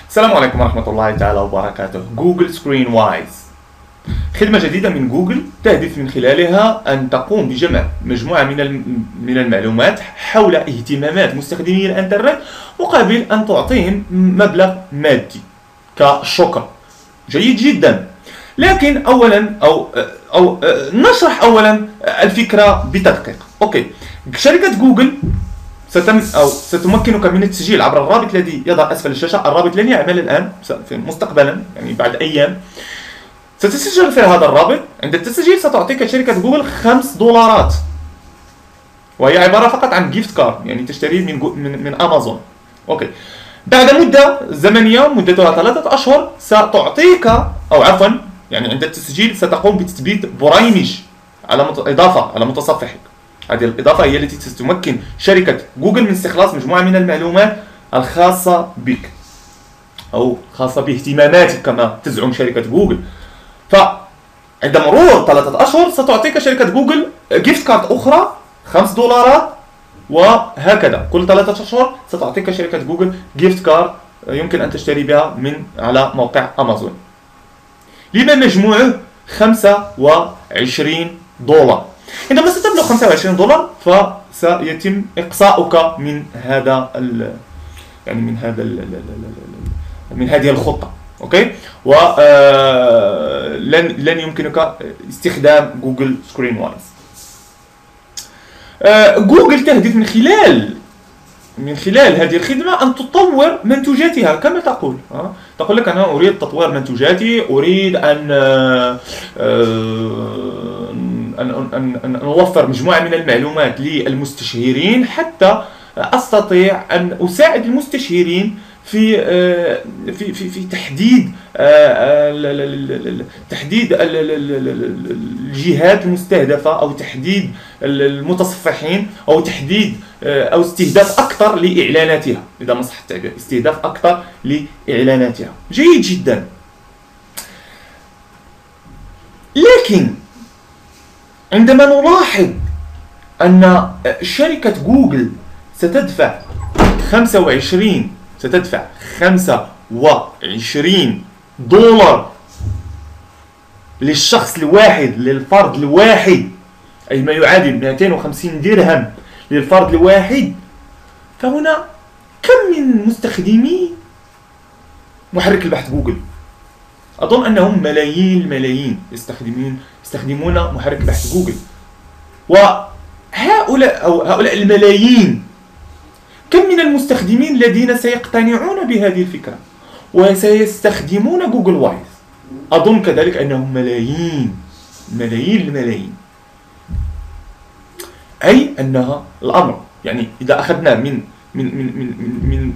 السلام عليكم ورحمة الله تعالى وبركاته. جوجل سكرين وايز خدمة جديدة من جوجل تهدف من خلالها أن تقوم بجمع مجموعة من المعلومات حول اهتمامات مستخدمي الإنترنت مقابل أن تعطيهم مبلغ مادي كشكر. جيد جدا. لكن أولا أو نشرح أولا الفكرة بتدقيق. أوكي، شركة جوجل ستمكنك من التسجيل عبر الرابط الذي يظهر أسفل الشاشة. الرابط لن يعمل الآن، مستقبلا يعني بعد أيام ستسجل في هذا الرابط. عند التسجيل ستعطيك شركة جوجل $5، وهي عبارة فقط عن جيفت كارد، يعني تشتريه من أمازون. أوكي، بعد مدة زمنية مدتها 3 أشهر ستعطيك، أو عفوا يعني عند التسجيل ستقوم بتثبيت بريمج على إضافة على متصفحك. هذه الإضافة هي التي ستمكن شركة جوجل من استخلاص مجموعة من المعلومات الخاصة بك أو خاصة باهتماماتك كما تزعم شركة جوجل. فعند مرور 3 أشهر ستعطيك شركة جوجل جيفت كارد أخرى $5، وهكذا كل 3 أشهر ستعطيك شركة جوجل جيفت كارد يمكن أن تشتري بها على موقع أمازون، لما مجموعه $25. عندما ستبلغ $25 فسيتم إقصاؤك من هذا من هذه الخطة. اوكي، لن يمكنك استخدام جوجل سكرين وايز. جوجل تهدف من خلال هذه الخدمة أن تطور منتوجاتها كما تقول لك أنا أريد تطوير منتوجاتي، أريد أن أوفر مجموعة من المعلومات للمستشيرين حتى أستطيع أن أساعد المستشيرين في تحديد الجهات المستهدفة، أو تحديد المتصفحين، أو تحديد أو استهداف أكثر لإعلاناتها، إذا ما صح التعبير، استهداف أكثر لإعلاناتها. جيد جدا. لكن عندما نلاحظ أن شركة جوجل ستدفع $25 للشخص الواحد، للفرد الواحد، أي ما يعادل 250 درهم للفرد الواحد، فهنا كم من مستخدمي محرك البحث جوجل؟ أظن أنهم ملايين يستخدمون محرك بحث جوجل. وهؤلاء الملايين، كم من المستخدمين الذين سيقتنعون بهذه الفكرة وسيستخدمون جوجل وايز؟ أظن كذلك أنهم ملايين. أي أنها الأمر، يعني إذا أخذنا من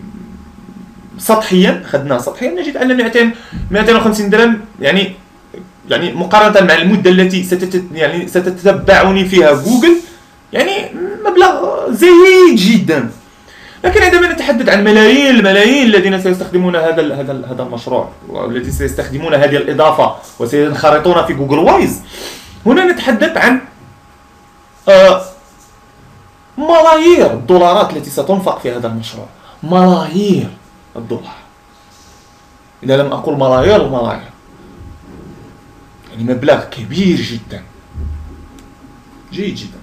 سطحيا نجد أن 250 درهم يعني مقارنة مع المدة التي ستتبعني فيها جوجل، يعني مبلغ زهيد جدا. لكن عندما نتحدث عن الملايين الذين سيستخدمون هذا المشروع، والذين سيستخدمون هذه الإضافة وسينخرطون في جوجل وايز، هنا نتحدث عن ملايير الدولارات التي ستنفق في هذا المشروع. ملايير الدولار، إذا لم أقول ملايير، يعني مبلغ كبير جدا. جيد جدا.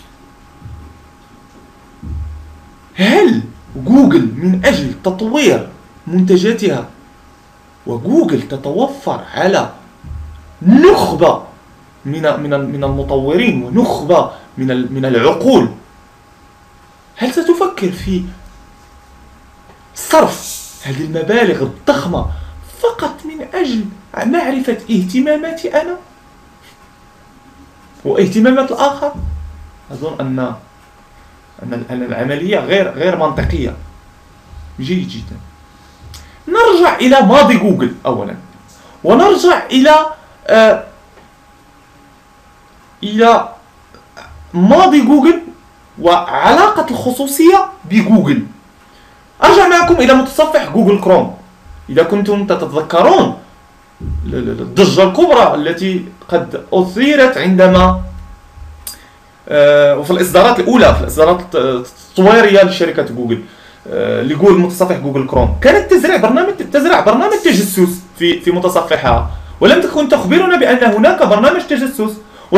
هل جوجل من أجل تطوير منتجاتها، وجوجل تتوفر على نخبة من المطورين ونخبة من العقول، هل ستفكر في صرف هذه المبالغ الضخمة فقط من أجل معرفة اهتماماتي أنا واهتمامات الآخر؟ أظن أن العملية غير منطقية. جيد جدا. نرجع إلى ماضي جوجل أولا، ونرجع إلى ماضي جوجل وعلاقة الخصوصية بجوجل. أرجع معكم إلى متصفح جوجل كروم. إذا كنتم تتذكرون الضجة الكبرى التي قد أثيرت عندما وفي الإصدارات الأولى، في الإصدارات الطويرية لشركة جوجل، اللي يقول متصفح جوجل كروم كانت تزرع برنامج تجسس في متصفحها، ولم تكن تخبرنا بأن هناك برنامج تجسس،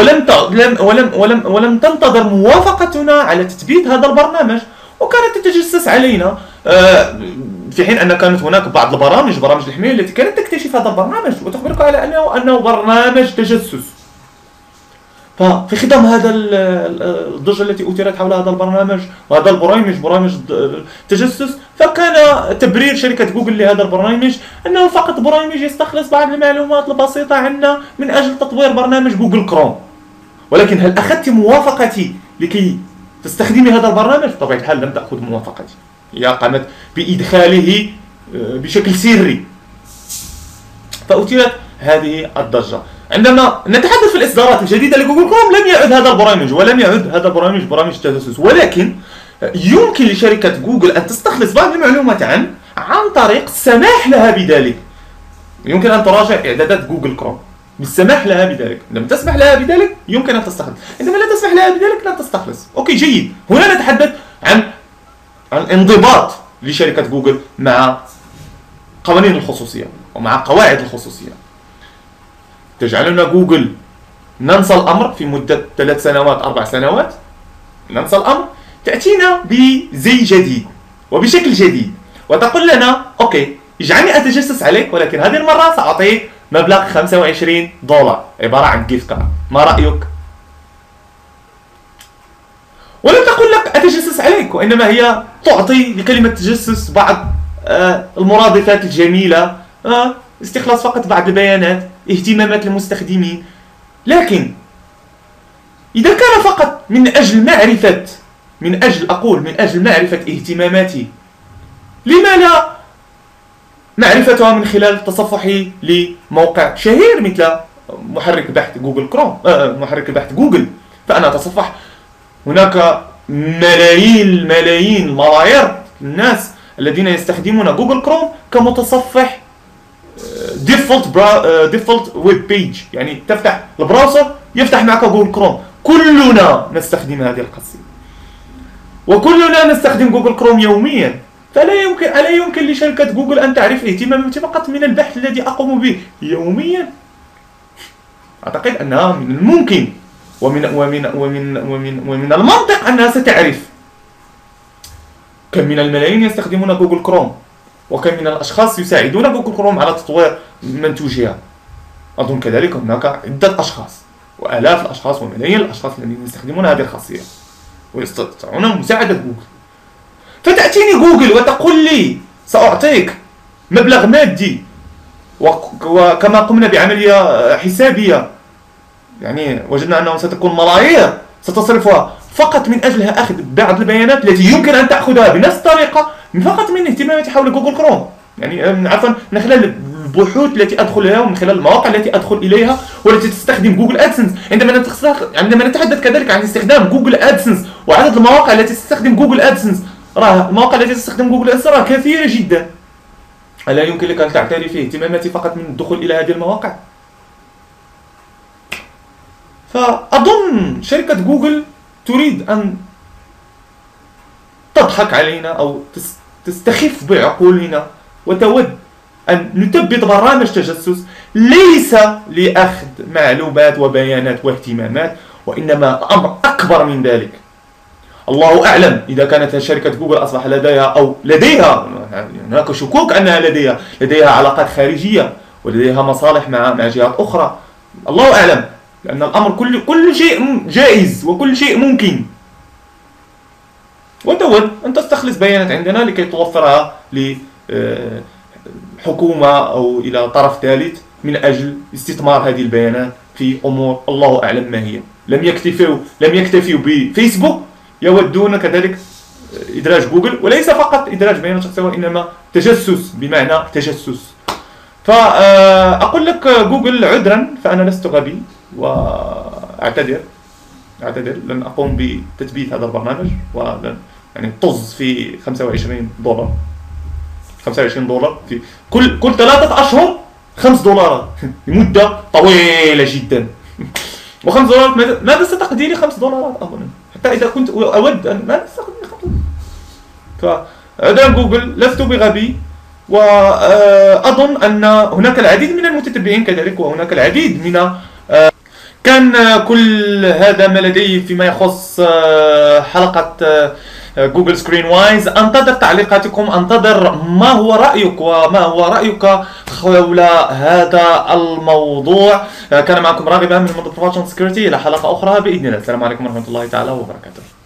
ولم تنتظر موافقتنا على تثبيت هذا البرنامج، وكانت تتجسس علينا، في حين أن كانت هناك بعض برامج الحماية التي كانت تكتشف هذا البرنامج وتخبرك على أنه برنامج تجسس. ففي خضم هذا الضجة التي أثيرت حول هذا البرنامج وهذا برامج تجسس، فكان تبرير شركة جوجل لهذا البرنامج أنه فقط برنامج يستخلص بعض المعلومات البسيطة عنا من أجل تطوير برنامج جوجل كروم. ولكن هل أخذت موافقتي لكي تستخدمي هذا البرنامج؟ بطبيعة الحال لم تأخذ موافقتي، هي قامت بإدخاله بشكل سري، فأثيرت هذه الضجة. عندما نتحدث في الإصدارات الجديدة لجوجل كروم لم يعد هذا البرنامج برامج تجسس، ولكن يمكن لشركة جوجل أن تستخلص بعض المعلومات عن طريق السماح لها بذلك. يمكن أن تراجع إعدادات جوجل كروم بالسماح لها بذلك. عندما تسمح لها بذلك يمكن أن تستخلص، عندما لا تسمح لها بذلك لن تستخلص. أوكي جيد. هنا نتحدث عن انضباط لشركة جوجل مع قوانين الخصوصية ومع قواعد الخصوصية. تجعلنا جوجل ننسى الأمر في مدة 3 سنوات 4 سنوات، ننسى الأمر، تأتينا بزي جديد وبشكل جديد وتقول لنا أوكي اجعلني أتجسس عليك، ولكن هذه المرة سأعطيك مبلغ $25 عبارة عن جيفت كارد، ما رأيك؟ ولم تقل لك أتجسس عليك، وإنما هي تعطي لكلمة تجسس بعض المرادفات الجميلة، استخلاص فقط بعض البيانات، اهتمامات المستخدمين. لكن إذا كان فقط من أجل معرفة اهتماماتي، لما لا معرفتها من خلال تصفحي لموقع شهير مثل محرك بحث جوجل كروم، محرك بحث جوجل. فأنا أتصفح، هناك ملايير الناس الذين يستخدمون جوجل كروم كمتصفح ديفولت ويب بيج، يعني تفتح البراوزر يفتح معك جوجل كروم. كلنا نستخدم هذه الخاصية وكلنا نستخدم جوجل كروم يوميا، ألا يمكن لشركة جوجل أن تعرف اهتماماتي فقط من البحث الذي أقوم به يوميا؟ أعتقد أنها من الممكن ومن المنطق أنها ستعرف كم من الملايين يستخدمون جوجل كروم، وكم من الأشخاص يساعدون جوجل كروم على تطوير منتوجها. أظن كذلك هناك عدة أشخاص وآلاف الأشخاص وملايين الأشخاص الذين يستخدمون هذه الخاصية ويستطيعون مساعدة جوجل. فتأتيني جوجل وتقول لي سأعطيك مبلغ مادي، وكما قمنا بعملية حسابية يعني وجدنا أنه ستكون ملايير ستصرفها فقط من أجل أخذ بعض البيانات التي يمكن أن تأخذها بنفس الطريقة فقط من اهتماماتي حول جوجل كروم، يعني عفوا من خلال البحوث التي أدخل إليها ومن خلال المواقع التي أدخل إليها والتي تستخدم جوجل أدسنس. عندما نتحدث كذلك عن استخدام جوجل أدسنس وعدد المواقع التي تستخدم جوجل أدسنس، المواقع التي تستخدم جوجل أدسنس كثيرة جدا. ألا يمكن لك أن تعترفي اهتماماتي فقط من الدخول إلى هذه المواقع؟ فأظن شركة جوجل تريد أن تضحك علينا أو تستخف بعقولنا وتود أن نثبت برامج تجسس ليس لأخذ معلومات وبيانات واهتمامات، وإنما الأمر أكبر من ذلك. الله أعلم إذا كانت شركة جوجل أصبح لديها هناك شكوك أنها لديها علاقات خارجية ولديها مصالح مع جهات أخرى، الله أعلم، لأن الأمر كل شيء جائز وكل شيء ممكن. وتود أن تستخلص بيانات عندنا لكي توفرها لحكومة أو إلى طرف ثالث من أجل استثمار هذه البيانات في أمور الله أعلم ما هي. لم يكتفوا بفيسبوك، يودون كذلك إدراج جوجل، وليس فقط إدراج بيانات شخصية وإنما تجسس بمعنى تجسس. فأقول لك جوجل عذرا، فأنا لست غبي وأعتذر لن أقوم بتثبيت هذا البرنامج، ولن يعني طز في $25 في كل 3 أشهر $5 لمدة طويلة جدا. و$5 ماذا ستقضي لي $5 أظن؟ حتى إذا كنت أود أن ماذا ستقضي لي $5؟ عذرا جوجل، لست بغبي، وأظن أن هناك العديد من المتتبعين كذلك، وهناك العديد من كان كل هذا ما لدي فيما يخص حلقة جوجل سكرين وايز. انتظر تعليقاتكم، انتظر ما هو رأيك وما هو رأيك حول هذا الموضوع. كان معكم راغب من منظمة بروفيشنال سكيورتي، إلى حلقة أخرى بإذن الله. السلام عليكم ورحمة الله تعالى وبركاته.